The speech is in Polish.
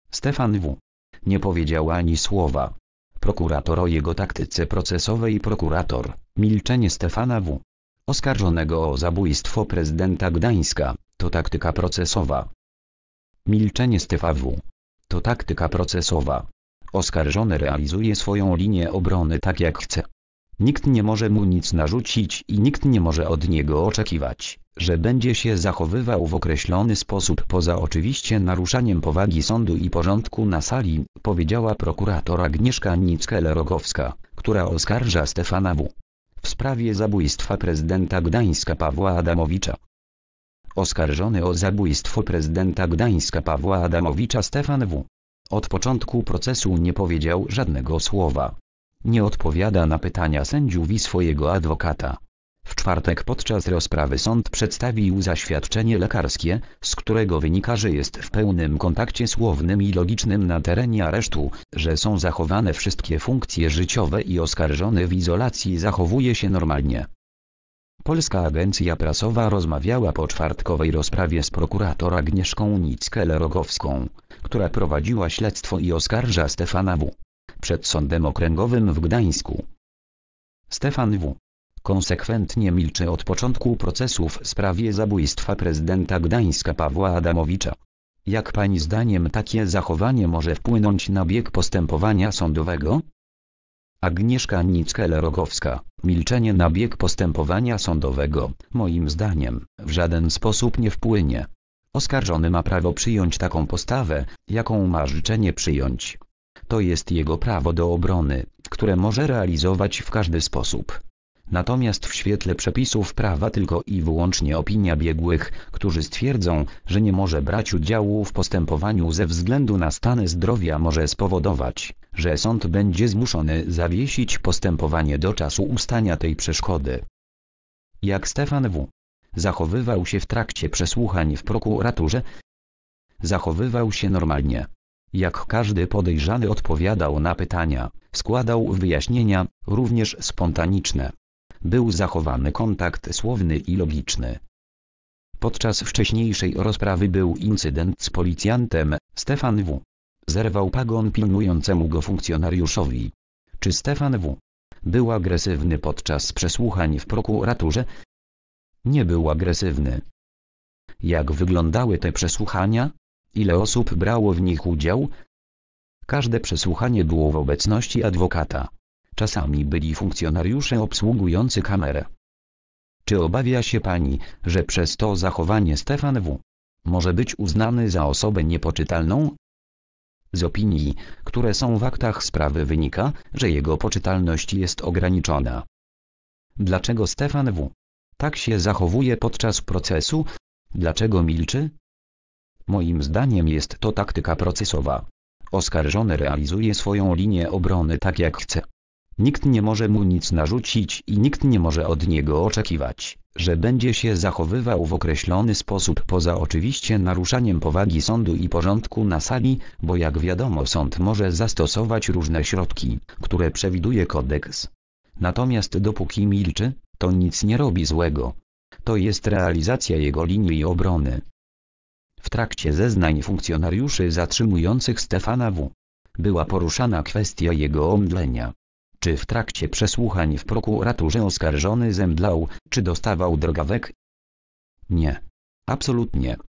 Stefan W. nie powiedział ani słowa. Prokurator o jego taktyce procesowej. Prokurator, milczenie Stefana W., oskarżonego o zabójstwo prezydenta Gdańska, to taktyka procesowa. Milczenie Stefana W. to taktyka procesowa. Oskarżony realizuje swoją linię obrony tak jak chce. Nikt nie może mu nic narzucić i nikt nie może od niego oczekiwać, że będzie się zachowywał w określony sposób poza oczywiście naruszaniem powagi sądu i porządku na sali, powiedziała prokurator Agnieszka Nickel-Rogowska, która oskarża Stefana W. w sprawie zabójstwa prezydenta Gdańska Pawła Adamowicza. Oskarżony o zabójstwo prezydenta Gdańska Pawła Adamowicza Stefan W. od początku procesu nie powiedział żadnego słowa. Nie odpowiada na pytania sędziów i swojego adwokata. W czwartek podczas rozprawy sąd przedstawił zaświadczenie lekarskie, z którego wynika, że jest w pełnym kontakcie słownym i logicznym na terenie aresztu, że są zachowane wszystkie funkcje życiowe i oskarżony w izolacji zachowuje się normalnie. Polska Agencja Prasowa rozmawiała po czwartkowej rozprawie z prokurator Agnieszką Nickel-Rogowską, która prowadziła śledztwo i oskarża Stefana W. przed Sądem Okręgowym w Gdańsku. Stefan W. konsekwentnie milczy od początku procesu w sprawie zabójstwa prezydenta Gdańska Pawła Adamowicza. Jak pani zdaniem takie zachowanie może wpłynąć na bieg postępowania sądowego? Agnieszka Nickel-Rogowska, milczenie na bieg postępowania sądowego, moim zdaniem, w żaden sposób nie wpłynie. Oskarżony ma prawo przyjąć taką postawę, jaką ma życzenie przyjąć. To jest jego prawo do obrony, które może realizować w każdy sposób. Natomiast w świetle przepisów prawa tylko i wyłącznie opinia biegłych, którzy stwierdzą, że nie może brać udziału w postępowaniu ze względu na stan zdrowia, może spowodować, że sąd będzie zmuszony zawiesić postępowanie do czasu ustania tej przeszkody. Jak Stefan W. zachowywał się w trakcie przesłuchań w prokuraturze? Zachowywał się normalnie. Jak każdy podejrzany odpowiadał na pytania, składał wyjaśnienia, również spontaniczne. Był zachowany kontakt słowny i logiczny. Podczas wcześniejszej rozprawy był incydent z policjantem. Stefan W. zerwał pagon pilnującemu go funkcjonariuszowi. Czy Stefan W. był agresywny podczas przesłuchań w prokuraturze? Nie był agresywny. Jak wyglądały te przesłuchania? Ile osób brało w nich udział? Każde przesłuchanie było w obecności adwokata. Czasami byli funkcjonariusze obsługujący kamerę. Czy obawia się pani, że przez to zachowanie Stefan W. może być uznany za osobę niepoczytalną? Z opinii, które są w aktach sprawy wynika, że jego poczytalność jest ograniczona. Dlaczego Stefan W. tak się zachowuje podczas procesu? Dlaczego milczy? Moim zdaniem jest to taktyka procesowa. Oskarżony realizuje swoją linię obrony tak jak chce. Nikt nie może mu nic narzucić i nikt nie może od niego oczekiwać, że będzie się zachowywał w określony sposób poza oczywiście naruszaniem powagi sądu i porządku na sali, bo jak wiadomo sąd może zastosować różne środki, które przewiduje kodeks. Natomiast dopóki milczy, to nic nie robi złego. To jest realizacja jego linii obrony. W trakcie zeznań funkcjonariuszy zatrzymujących Stefana W. była poruszana kwestia jego omdlenia. Czy w trakcie przesłuchań w prokuraturze oskarżony zemdlał, czy dostawał drgawek? Nie. Absolutnie.